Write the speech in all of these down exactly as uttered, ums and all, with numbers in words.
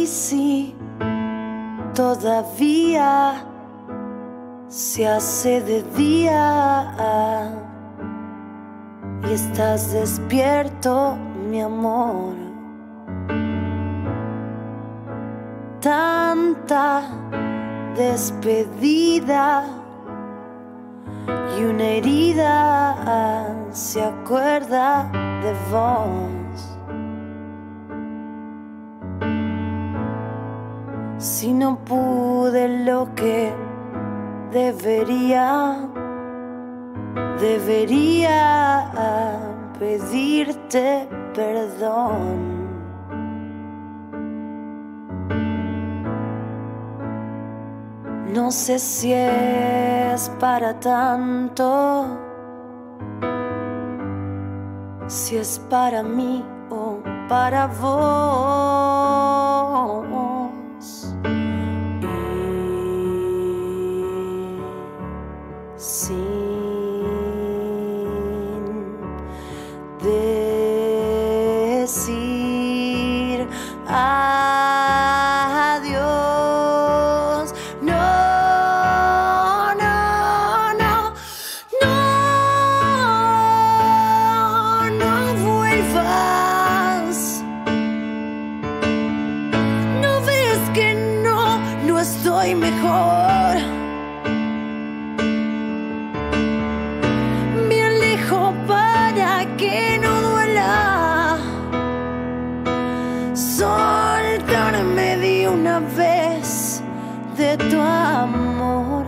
si todavía se hace de día y estás despierto, mi amor? Tanta despedida y una herida se acuerda de vos. Si no pude lo que debería, debería pedirte perdón. No sé si es para tanto, si es para mí o para vos. Y sin decir adiós, no, no, no, no, no vuelvas. ¿No ves que no, no estoy mejor? Me alejo para que no duela. Soltarme de una vez de tu amor.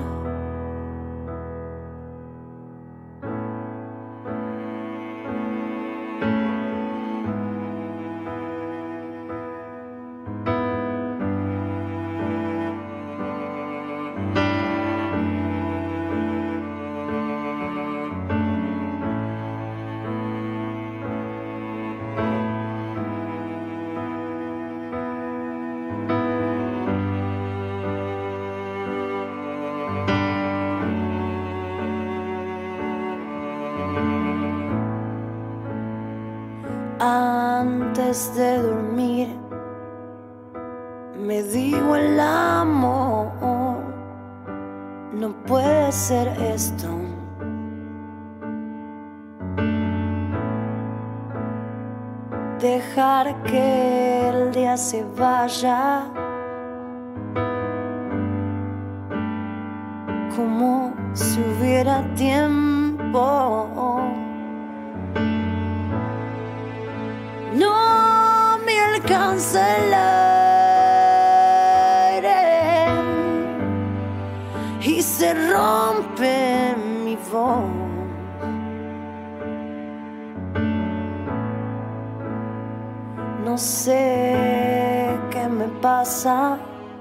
Antes de dormir me digo el amor, no puede ser esto. Dejar que el día se vaya como si hubiera tiempo. No me alcanza el aire y se rompe mi voz. No sé qué me pasa,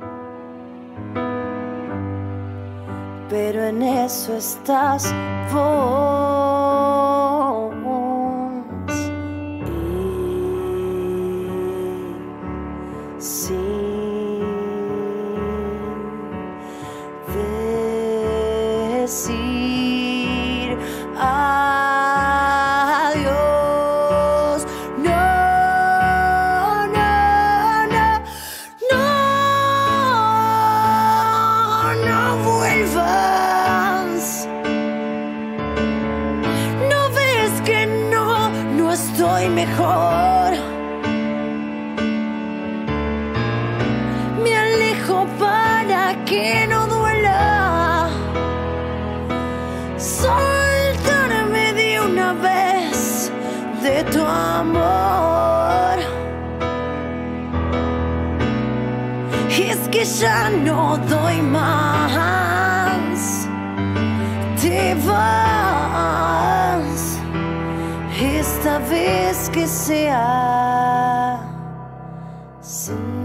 pero en eso estás vos. Sin decir adiós, no, no, no, no, no vuelvas. ¿No ves que no, no estoy mejor? Para que no duela, soltarme de una vez de tu amor. Y es que ya no doy más, te vas, esta vez que sea sin